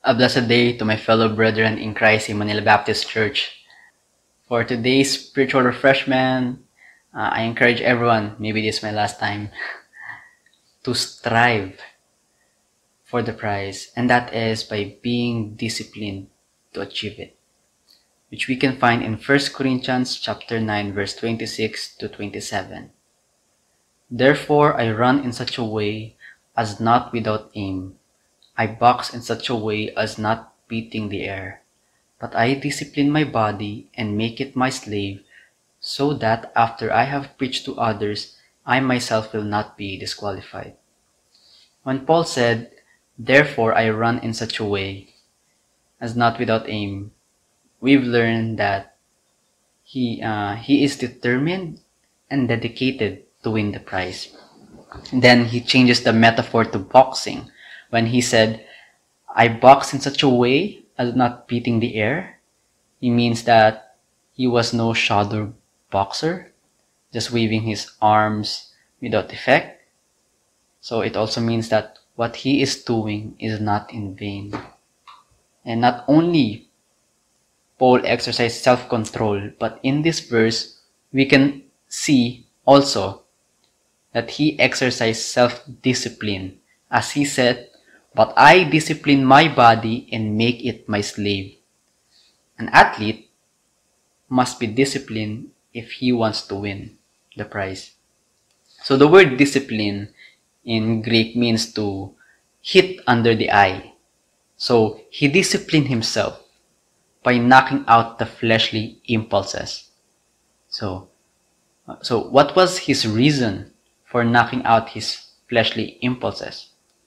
A blessed day to my fellow brethren in Christ in Manila Baptist Church. For today's spiritual refreshment, I encourage everyone, maybe this is my last time, to strive for the prize, and that is by being disciplined to achieve it, which we can find in 1 Corinthians chapter 9, verse 26 to 27. Therefore I run in such a way as not without aim. I box in such a way as not beating the air. But I discipline my body and make it my slave, so that after I have preached to others, I myself will not be disqualified. When Paul said, therefore I run in such a way as not without aim, we've learned that he is determined and dedicated to win the prize. Then he changes the metaphor to boxing when he said, I box in such a way as not beating the air. He means that he was no shadow boxer, just waving his arms without effect. So it also means that what he is doing is not in vain. And not only Paul exercised self-control, but in this verse, we can see also that he exercised self-discipline. As he said, but I discipline my body and make it my slave. An athlete must be disciplined if he wants to win the prize. So the word discipline in Greek means to hit under the eye. So he disciplined himself by knocking out the fleshly impulses. So what was his reason for knocking out his fleshly impulses?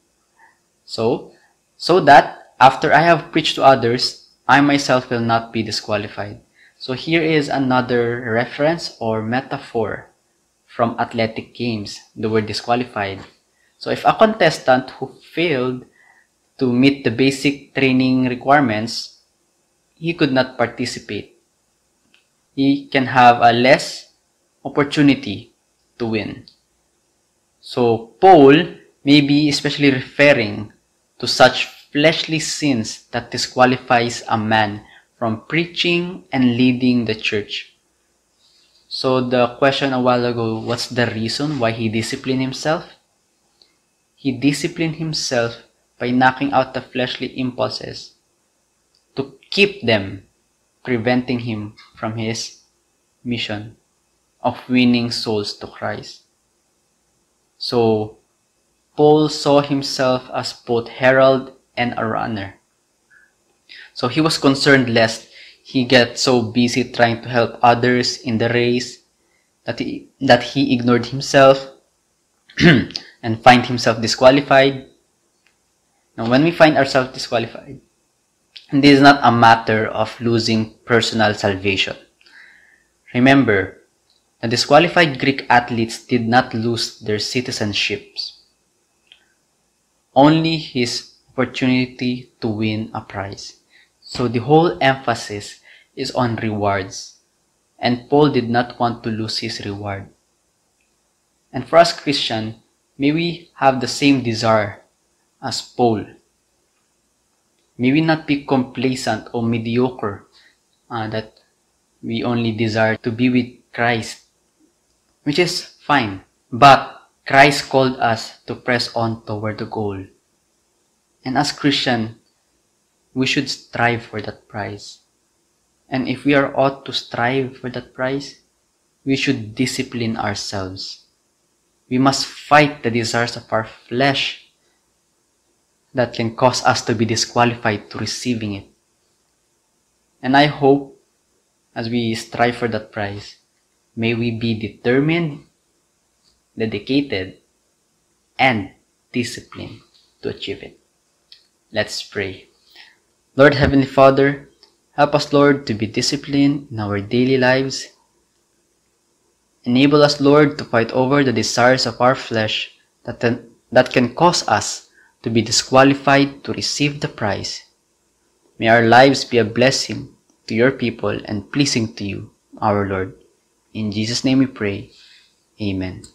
So that after I have preached to others, I myself will not be disqualified. So here is another reference or metaphor from athletic games, the word disqualified. So if a contestant who failed to meet the basic training requirements, he could not participate. He can have a less opportunity to win. So Paul may be especially referring to such fleshly sins that disqualifies a man from preaching and leading the church. So the question a while ago, what's the reason why he disciplined himself? He disciplined himself by knocking out the fleshly impulses to keep them, preventing him from his mission of winning souls to Christ. So Paul saw himself as both herald and a runner. So he was concerned lest he get so busy trying to help others in the race that he ignored himself and find himself disqualified. Now when we find ourselves disqualified, this is not a matter of losing personal salvation. Remember, the disqualified Greek athletes did not lose their citizenships, only his opportunity to win a prize. So the whole emphasis is on rewards, and Paul did not want to lose his reward. And for us Christians, may we have the same desire as Paul. May we not be complacent or mediocre, that we only desire to be with Christ, which is fine. But Christ called us to press on toward the goal. And as Christians, we should strive for that prize. And if we are ought to strive for that prize, we should discipline ourselves. We must fight the desires of our flesh that can cause us to be disqualified to receiving it. And I hope, as we strive for that prize, may we be determined, dedicated, and disciplined to achieve it. Let's pray. Lord Heavenly Father, help us, Lord, to be disciplined in our daily lives. Enable us, Lord, to fight over the desires of our flesh that can cause us to be disqualified to receive the prize. May our lives be a blessing to your people and pleasing to you, our Lord. In Jesus' name we pray. Amen.